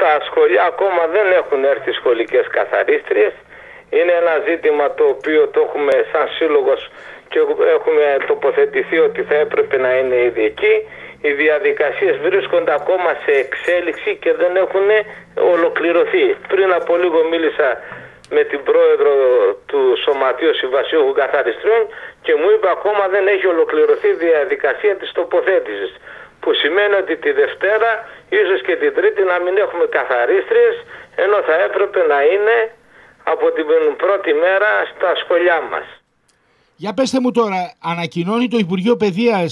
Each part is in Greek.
Στα σχολεία ακόμα δεν έχουν έρθει σχολικές καθαρίστριες. Είναι ένα ζήτημα το οποίο το έχουμε σαν σύλλογος και έχουμε τοποθετηθεί ότι θα έπρεπε να είναι ήδη εκεί. Οι διαδικασίες βρίσκονται ακόμα σε εξέλιξη και δεν έχουν ολοκληρωθεί. Πριν από λίγο μίλησα με την πρόεδρο του Σωματείου Συμβασιούχων Καθαριστριών και μου είπε ακόμα δεν έχει ολοκληρωθεί η διαδικασία της τοποθέτησης. Που σημαίνει ότι τη Δευτέρα, ίσως και την Τρίτη να μην έχουμε καθαρίστριες, ενώ θα έπρεπε να είναι από την πρώτη μέρα στα σχολιά μας. Για πέστε μου τώρα, ανακοινώνει το Υπουργείο Παιδείας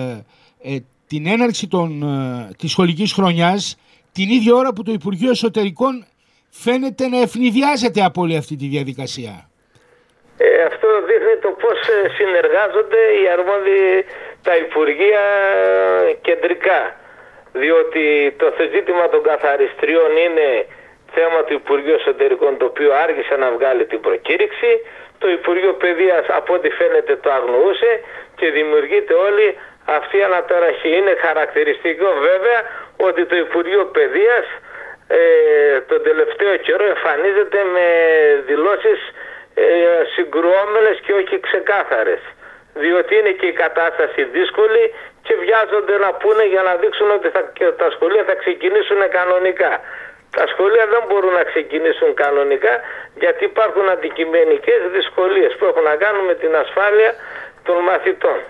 την έναρξη της σχολικής χρονιάς την ίδια ώρα που το Υπουργείο Εσωτερικών φαίνεται να ευνηδιάζεται από όλη αυτή τη διαδικασία. Αυτό δείχνει το πώς συνεργάζονται οι αρμόδιοι τα Υπουργεία κεντρικά. Διότι το ζήτημα των καθαριστριών είναι θέμα του Υπουργείου Εσωτερικών, το οποίο άργησε να βγάλει την προκήρυξη. Το Υπουργείο Παιδείας από ό,τι φαίνεται το αγνοούσε και δημιουργείται όλη αυτή η αναταραχή. Είναι χαρακτηριστικό βέβαια ότι το Υπουργείο Παιδείας τον τελευταίο καιρό εμφανίζεται με δηλώσεις συγκρουόμενες και όχι ξεκάθαρες. Διότι είναι και η κατάσταση δύσκολη και βιάζονται να πούνε για να δείξουν ότι τα σχολεία θα ξεκινήσουν κανονικά. Τα σχολεία δεν μπορούν να ξεκινήσουν κανονικά γιατί υπάρχουν αντικειμενικές δυσκολίες που έχουν να κάνουν με την ασφάλεια των μαθητών.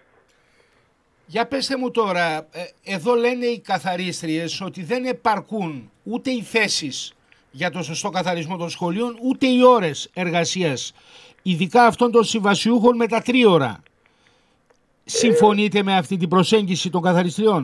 Για πέστε μου τώρα, εδώ λένε οι καθαρίστριες ότι δεν επαρκούν ούτε οι θέσεις για το σωστό καθαρισμό των σχολείων, ούτε οι ώρες εργασίας, ειδικά αυτών των συμβασιούχων με τα 3 ώρα. Συμφωνείτε με αυτή την προσέγγιση των καθαριστριών?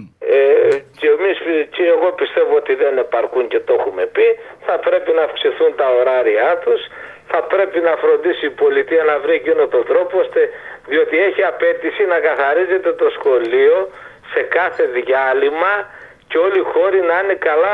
Και εγώ πιστεύω ότι δεν επαρκούν και το έχουμε πει. Θα πρέπει να αυξηθούν τα ωράρια τους. Θα πρέπει να φροντίσει η πολιτεία να βρει εκείνο τον τρόπο, διότι έχει απέτηση να καθαρίζεται το σχολείο σε κάθε διάλειμμα και όλοι οι χώροι να είναι καλά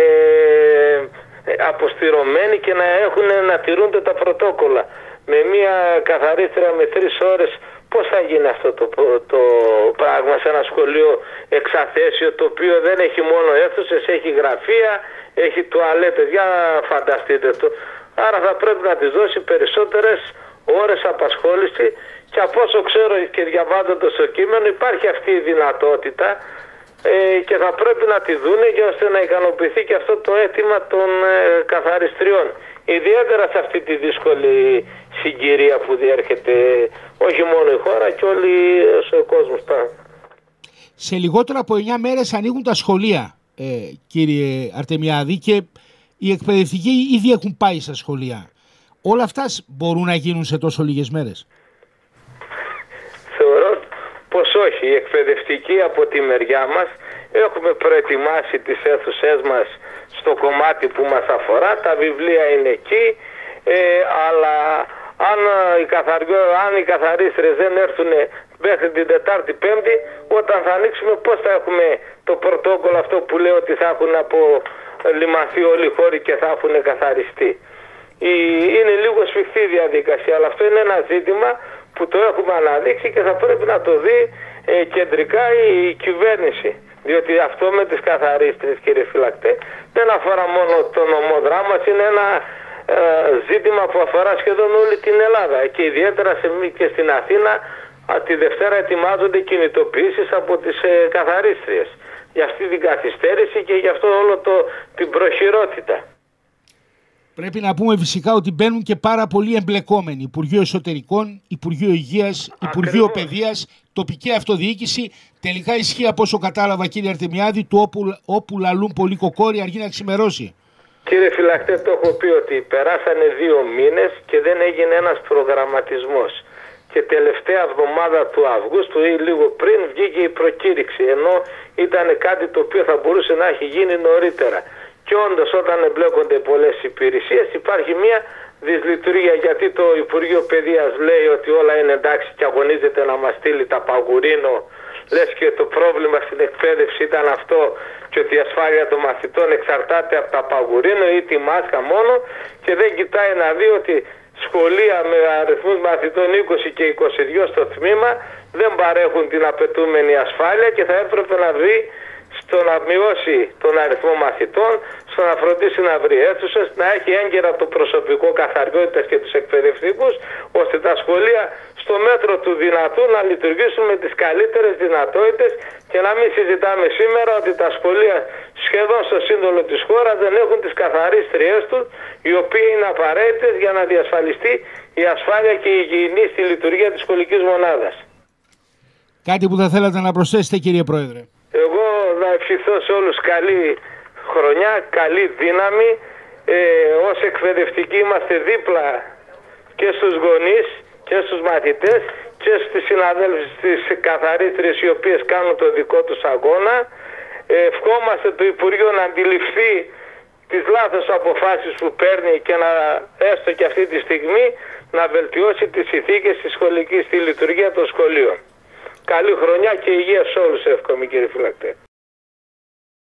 αποστηρωμένοι και να τηρούνται τα πρωτόκολλα. Με μια καθαρίστρια με 3 ώρες πώς θα γίνει αυτό το πράγμα σε ένα σχολείο εξαθέσιο, το οποίο δεν έχει μόνο αίθουσες, έχει γραφεία, έχει τουαλέτες, για φανταστείτε το. Άρα θα πρέπει να της δώσει περισσότερες ώρες απασχόληση και από όσο ξέρω και διαβάζοντας το κείμενο υπάρχει αυτή η δυνατότητα και θα πρέπει να τη δούνε για ώστε να ικανοποιηθεί και αυτό το αίτημα των καθαριστριών. Ιδιαίτερα σε αυτή τη δύσκολη συγκυρία που διέρχεται όχι μόνο η χώρα και όλοι ο κόσμος. Σε λιγότερα από 9 μέρες ανοίγουν τα σχολεία, κύριε Αρτεμιάδη, και οι εκπαιδευτικοί ήδη έχουν πάει στα σχολεία. Όλα αυτά μπορούν να γίνουν σε τόσο λίγες μέρες? Θεωρώ πως όχι. Οι εκπαιδευτικοί από τη μεριά μας έχουμε προετοιμάσει τις αίθουσές μας στο κομμάτι που μας αφορά. Τα βιβλία είναι εκεί, αλλά αν οι καθαρίστρες δεν έρθουν μέχρι την Τετάρτη Πέμπτη, όταν θα ανοίξουμε πώς θα έχουμε το πρωτόκολλο αυτό που λέει ότι θα έχουν απολυμανθεί όλοι οι χώροι και θα έχουν καθαριστεί. Είναι λίγο σφιχτή η διαδικασία, αλλά αυτό είναι ένα ζήτημα που το έχουμε αναδείξει και θα πρέπει να το δει κεντρικά η κυβέρνηση. Διότι αυτό με τις καθαρίστρες, κύριε φυλακτέ, δεν αφορά μόνο το νομόδρά μας, είναι ένα ζήτημα που αφορά σχεδόν όλη την Ελλάδα και ιδιαίτερα και στην Αθήνα. Τη Δευτέρα ετοιμάζονται κινητοποιήσεις από τις καθαρίστριες για αυτή την καθυστέρηση και για αυτό όλο την προχειρότητα. Πρέπει να πούμε φυσικά ότι μπαίνουν και πάρα πολλοί εμπλεκόμενοι. Υπουργείο Εσωτερικών, Υπουργείο Υγείας, Υπουργείο Παιδείας, τοπική αυτοδιοίκηση. Τελικά ισχύει από όσο κατάλαβα, κύριε Αρτεμιάδη, του όπου λαλούν πολύ κοκόρι αργεί να ξημερώσει. Κύριε φυλακτέ, το έχω πει ότι περάσανε 2 μήνες και δεν έγινε ένας προγραμματισμός. Και τελευταία εβδομάδα του Αυγούστου ή λίγο πριν βγήκε η προκήρυξη, ενώ ήταν κάτι το οποίο θα μπορούσε να έχει γίνει νωρίτερα. Και όντως όταν εμπλέκονται πολλές υπηρεσίες υπάρχει μια δυσλειτουργία, γιατί το Υπουργείο Παιδείας λέει ότι όλα είναι εντάξει και αγωνίζεται να μας στείλει τα παγουρίνο, λες και το πρόβλημα στην εκπαίδευση ήταν αυτό και ότι η ασφάλεια των μαθητών εξαρτάται από τα παγουρίνο ή τη μάσκα μόνο, και δεν κοιτάει να δει ότι σχολεία με αριθμούς μαθητών 20 και 22 στο τμήμα δεν παρέχουν την απαιτούμενη ασφάλεια και θα έπρεπε να βρει στο να μειώσει τον αριθμό μαθητών, στο να φροντίσει να βρει αίθουσες, να έχει έγκαιρα το προσωπικό καθαριότητας και τους εκπαιδευτικούς, ώστε τα σχολεία στο μέτρο του δυνατού να λειτουργήσουν με τις καλύτερες δυνατότητες και να μην συζητάμε σήμερα ότι τα σχολεία σχεδόν στο σύνολο της χώρας δεν έχουν τις καθαρίστριές τους, οι οποίοι είναι απαραίτητες για να διασφαλιστεί η ασφάλεια και η υγιεινή στη λειτουργία της σχολικής μονάδας. Κάτι που θα θέλατε να προσθέσετε, κύριε Πρόεδρε? Εγώ να ευχηθώ σε όλους καλή χρονιά, καλή δύναμη. Ως εκπαιδευτικοί είμαστε δίπλα και στους γονείς και στους μαθητές και στις συναδέλφους, στις καθαρίστριες οι οποίες κάνουν το δικό τους αγώνα. Ευχόμαστε το Υπουργείο να αντιληφθεί τις λάθος αποφάσεις που παίρνει και να έστω και αυτή τη στιγμή να βελτιώσει τις συνθήκες στη σχολική, στη λειτουργία των σχολείων. Καλή χρονιά και υγεία σε όλους εύχομαι, κύριε Φυλακτέ.